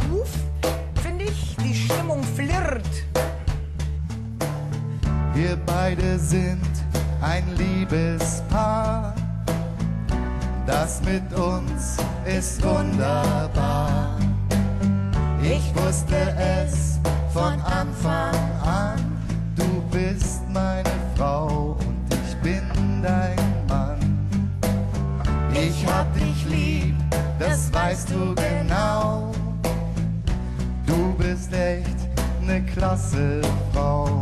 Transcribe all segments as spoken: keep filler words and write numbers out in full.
Groove, finde ich. Die Stimmung flirrt. Wir beide sind ein Liebespaar. Das mit uns ist wunderbar. Ich wusste es von Anfang an. Du bist meine Frau und ich bin dein Mann. Ich hab dich lieb, das weißt du genau. Du bist echt ne klasse Frau.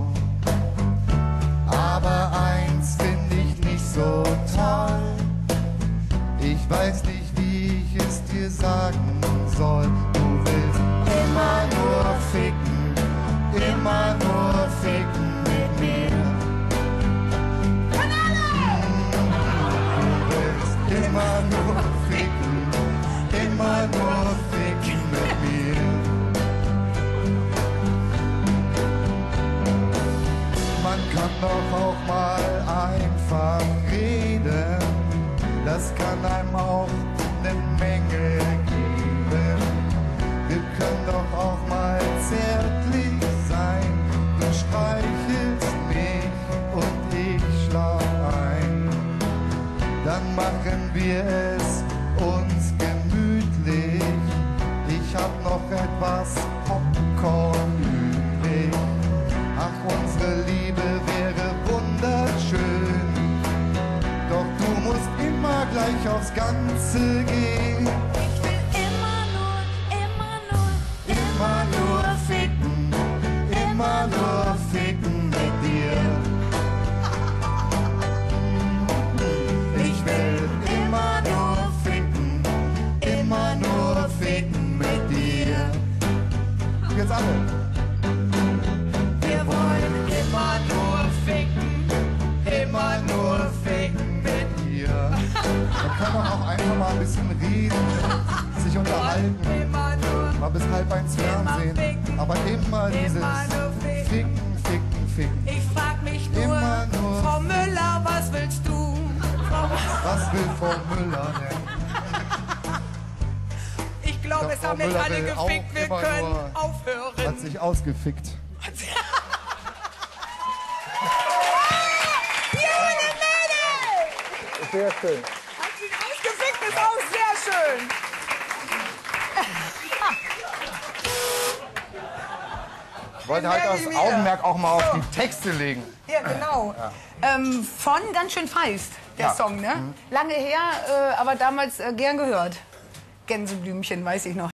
Aber eins find ich nicht so toll. Ich weiß nicht, wie ich es dir sagen soll. Du willst immer nur ficken, immer nur ficken mit mir. Du willst immer nur ficken, immer nur ficken mit mir. Man kann doch auch mal einfach reden. Das kann einem auch eine Menge geben. Wir können doch auch mal zärtlich sein. Du streichelst mich und ich schlaf ein. Dann machen wir es uns gemütlich. Ich hab noch etwas Popcorn übrig. Ach, unsere Liebe wäre wunderschön. Doch du musst immer gleich aufs Ganze gehen. Ich will immer nur, immer nur, Immer nur ficken, immer nur ficken mit dir. Ich will immer nur ficken, immer nur ficken mit dir. Jetzt alle. Wir wollen immer nur ficken, immer nur ficken mit Hier. Da kann man auch einfach mal ein bisschen reden, sich unterhalten. Immer nur, Mal bis halb eins Fernsehen. ficken, Aber immer dieses immer nur ficken. Ficken, Ficken, Ficken. ich frag mich nur, Immer nur- Frau Müller, was willst du? Frau Was will Frau Müller denn? Ich glaube, Ja, es Frau haben jetzt Müller alle will auch gefickt, wir immer können nur- aufhören. Hat sich ausgefickt. Junge Mädel! Sehr schön. Hat sich ausgefickt, ist auch sehr schön. Ich wollte halt merke das wieder. Augenmerk auch mal auf So. die Texte legen. Ja, genau. Ähm, von ganz schön feist, der Ja. Song, ne? Lange her, äh, aber damals äh, gern gehört. Gänseblümchen, weiß ich noch.